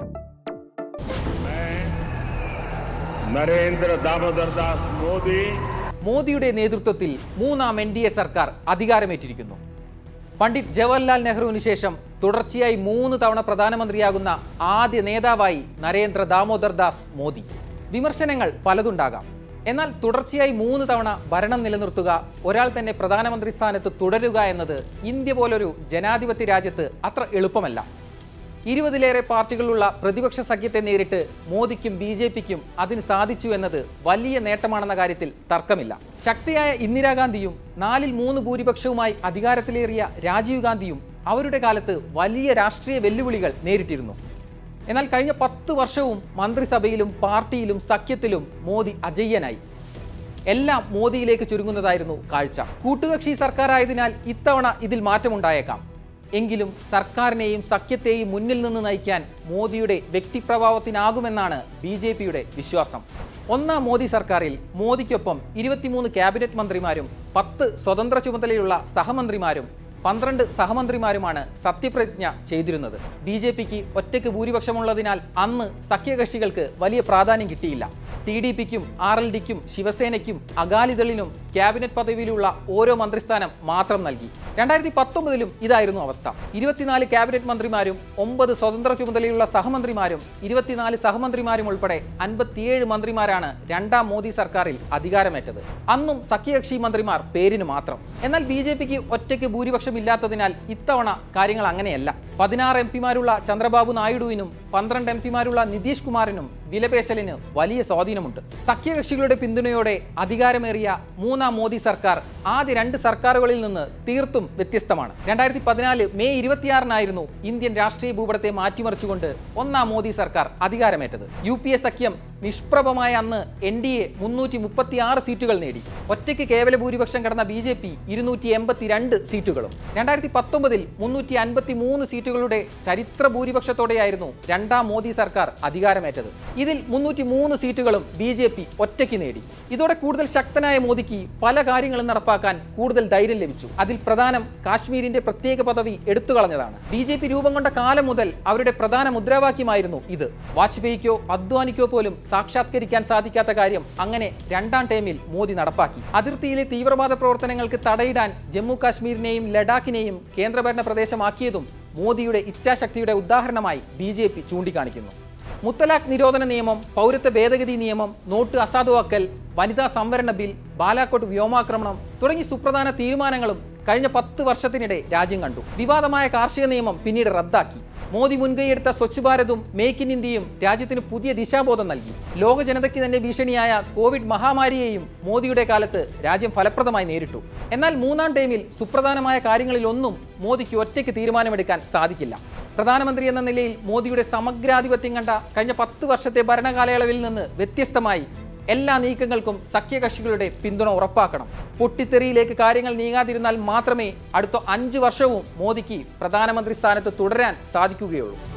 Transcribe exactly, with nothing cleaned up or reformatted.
നരേന്ദ്ര ദാമോദർ ദാസ് മോദി മോദിയുടെ നേതൃത്വത്തിൽ മൂന്നാം എൻ ഡി എ സർക്കാർ അധികാരമേറ്റിരിക്കുന്നു. പണ്ഡിറ്റ് ജവഹർലാൽ നെഹ്റുവിന് ശേഷം തുടർച്ചയായി മൂന്ന് തവണ പ്രധാനമന്ത്രിയാകുന്ന ആദ്യ നേതാവായി നരേന്ദ്ര ദാമോദർ ദാസ് മോദി. വിമർശനങ്ങൾ പലതുണ്ടാകാം. എന്നാൽ തുടർച്ചയായി മൂന്ന് തവണ ഭരണം നിലനിർത്തുക, ഒരാൾ തന്നെ പ്രധാനമന്ത്രി സ്ഥാനത്ത് തുടരുക എന്നത് ഇന്ത്യ പോലൊരു ജനാധിപത്യ രാജ്യത്ത് അത്ര എളുപ്പമല്ല. ഇരുപതിലേറെ പാർട്ടികളുള്ള പ്രതിപക്ഷ സഖ്യത്തെ നേരിട്ട് മോദിക്കും ബി ജെ പിക്കും അതിന് സാധിച്ചു എന്നത് വലിയ നേട്ടമാണെന്ന കാര്യത്തിൽ തർക്കമില്ല. ശക്തിയായ ഇന്ദിരാഗാന്ധിയും നാലിൽ മൂന്ന് ഭൂരിപക്ഷവുമായി അധികാരത്തിലേറിയ രാജീവ് ഗാന്ധിയും അവരുടെ കാലത്ത് വലിയ രാഷ്ട്രീയ വെല്ലുവിളികൾ നേരിട്ടിരുന്നു. എന്നാൽ കഴിഞ്ഞ പത്ത് വർഷവും മന്ത്രിസഭയിലും പാർട്ടിയിലും സഖ്യത്തിലും മോദി അജയ്യനായി. എല്ലാം മോദിയിലേക്ക് ചുരുങ്ങുന്നതായിരുന്നു കാഴ്ച. കൂട്ടുകക്ഷി സർക്കാരായതിനാൽ ഇത്തവണ ഇതിൽ മാറ്റമുണ്ടായേക്കാം. എങ്കിലും സർക്കാരിനെയും സഖ്യത്തെയും മുന്നിൽ നിന്ന് നയിക്കാൻ മോദിയുടെ വ്യക്തിപ്രഭാവത്തിനാകുമെന്നാണ് ബി ജെ പിയുടെ വിശ്വാസം. ഒന്നാം മോദി സർക്കാരിൽ മോദിക്കൊപ്പം ഇരുപത്തിമൂന്ന് ക്യാബിനറ്റ് മന്ത്രിമാരും പത്ത് സ്വതന്ത്ര ചുമതലയുള്ള സഹമന്ത്രിമാരും പന്ത്രണ്ട് സഹമന്ത്രിമാരുമാണ് സത്യപ്രതിജ്ഞ ചെയ്തിരുന്നത്. ബി ജെ പിക്ക് ഒറ്റയ്ക്ക് ഭൂരിപക്ഷമുള്ളതിനാൽ അന്ന് സഖ്യകക്ഷികൾക്ക് വലിയ പ്രാധാന്യം കിട്ടിയില്ല. ടി ഡി പിക്കും ആർ എൽ ഡിക്കും ശിവസേനയ്ക്കും അകാലിദളിനും ക്യാബിനറ്റ് പദവിയിലുള്ള ഓരോ മന്ത്രിസ്ഥാനം മാത്രം നൽകി. രണ്ടായിരത്തി പത്തൊമ്പതിലും ഇതായിരുന്നു അവസ്ഥ. ഇരുപത്തിനാല് ക്യാബിനറ്റ് മന്ത്രിമാരും ഒമ്പത് സ്വതന്ത്ര ചുമതലയുള്ള സഹമന്ത്രിമാരും ഇരുപത്തിനാല് സഹമന്ത്രിമാരും ഉൾപ്പെടെ അൻപത്തിയേഴ് മന്ത്രിമാരാണ് രണ്ടാം മോദി സർക്കാരിൽ അധികാരമേറ്റത്. അന്നും സഖ്യകക്ഷി മന്ത്രിമാർ പേരിന് മാത്രം. എന്നാൽ ബി ജെ പിക്ക് ഒറ്റയ്ക്ക് ഭൂരിപക്ഷം ഇല്ലാത്തതിനാൽ ഇത്തവണ കാര്യങ്ങൾ അങ്ങനെയല്ല. പതിനാറ് എം പിമാരുള്ള ചന്ദ്രബാബു നായിഡുവിനും പന്ത്രണ്ട് എം പിമാരുള്ള നിതീഷ് കുമാറിനും വിലപേശലിന് വലിയ സ്വാധീനമുണ്ട്. സഖ്യകക്ഷികളുടെ പിന്തുണയോടെ അധികാരമേറിയ മൂന്നാം മോദി സർക്കാർ ആദ്യ രണ്ട് സർക്കാരുകളിൽ നിന്ന് തീർത്തും വ്യത്യസ്തമാണ്. രണ്ടായിരത്തി പതിനാല് മെയ് ഇരുപത്തിയാറിനായിരുന്നു ഇന്ത്യൻ രാഷ്ട്രീയ ഭൂപടത്തെ മാറ്റിമറിച്ചുകൊണ്ട് ഒന്നാം മോദി സർക്കാർ അധികാരമേറ്റത്. യു പി എ സഖ്യം നിഷ്പ്രഭമായ അന്ന് എൻ ഡി എ മുന്നൂറ്റി മുപ്പത്തി ആറ് സീറ്റുകൾ നേടി. ഒറ്റയ്ക്ക് കേവല ഭൂരിപക്ഷം കടന്ന ബി ജെ പി ഇരുന്നൂറ്റി എൺപത്തി രണ്ട് സീറ്റുകളും. രണ്ടായിരത്തി പത്തൊമ്പതിൽ മുന്നൂറ്റി അൻപത്തി മൂന്ന് സീറ്റുകളുടെ ചരിത്ര ഭൂരിപക്ഷത്തോടെയായിരുന്നു രണ്ടാം മോദി സർക്കാർ അധികാരമേറ്റത്. ഇതിൽ മുന്നൂറ്റി മൂന്ന് സീറ്റുകളും ബി ജെ പി ഒറ്റയ്ക്ക് നേടി. ഇതോടെ കൂടുതൽ ശക്തനായ മോദിക്ക് പല കാര്യങ്ങളും നടപ്പാക്കാൻ കൂടുതൽ ധൈര്യം ലഭിച്ചു. അതിൽ പ്രധാനം കാശ്മീരിന്റെ പ്രത്യേക പദവി എടുത്തുകളഞ്ഞതാണ്. ബി ജെ പി രൂപം കൊണ്ട കാലം മുതൽ അവരുടെ പ്രധാന മുദ്രാവാക്യമായിരുന്നു ഇത്. വാജ്പേയിക്കോ അദ്വാനിക്കോ പോലും സാക്ഷാത്കരിക്കാൻ സാധിക്കാത്ത കാര്യം അങ്ങനെ രണ്ടാം ടേമിൽ മോദി നടപ്പാക്കി. അതിർത്തിയിലെ തീവ്രവാദ പ്രവർത്തനങ്ങൾക്ക് തടയിടാൻ ജമ്മു കാശ്മീരിനെയും ലഡാക്കിനെയും കേന്ദ്രഭരണ പ്രദേശമാക്കിയതും മോദിയുടെ ഇച്ഛാശക്തിയുടെ ഉദാഹരണമായി ബി ജെ പി ചൂണ്ടിക്കാണിക്കുന്നു. മുത്തലാഖ് നിരോധന നിയമം, പൗരത്വ ഭേദഗതി നിയമം, നോട്ട് അസാധുവാക്കൽ, വനിതാ സംവരണ ബിൽ, ബാലാക്കോട്ട് വ്യോമാക്രമണം തുടങ്ങി സുപ്രധാന തീരുമാനങ്ങളും കഴിഞ്ഞ പത്ത് വർഷത്തിനിടെ രാജ്യം കണ്ടു. വിവാദമായ കാർഷിക നിയമം പിന്നീട് റദ്ദാക്കി. മോദി മുൻകൈയെടുത്ത സ്വച്ഛ് ഭാരതും മേക്ക് ഇൻ ഇന്ത്യയും രാജ്യത്തിന് പുതിയ ദിശാബോധം നൽകി. ലോക ജനതയ്ക്ക് തന്നെ ഭീഷണിയായ കോവിഡ് മഹാമാരിയെയും മോദിയുടെ കാലത്ത് രാജ്യം ഫലപ്രദമായി നേരിട്ടു. എന്നാൽ മൂന്നാം ടൈമിൽ സുപ്രധാനമായ കാര്യങ്ങളിലൊന്നും മോദിക്ക് ഒറ്റയ്ക്ക് തീരുമാനമെടുക്കാൻ സാധിക്കില്ല. പ്രധാനമന്ത്രി എന്ന നിലയിൽ മോദിയുടെ സമഗ്രാധിപത്യം കണ്ട കഴിഞ്ഞ പത്ത് വർഷത്തെ ഭരണകാലയളവിൽ നിന്ന് വ്യത്യസ്തമായി എല്ലാ നീക്കങ്ങൾക്കും സഖ്യകക്ഷികളുടെ പിന്തുണ ഉറപ്പാക്കണം. പൊട്ടിത്തെറിയിലേക്ക് കാര്യങ്ങൾ നീങ്ങാതിരുന്നാൽ മാത്രമേ അടുത്ത അഞ്ചു വർഷവും മോദിക്ക് പ്രധാനമന്ത്രി സ്ഥാനത്ത് തുടരാൻ സാധിക്കുകയുള്ളൂ.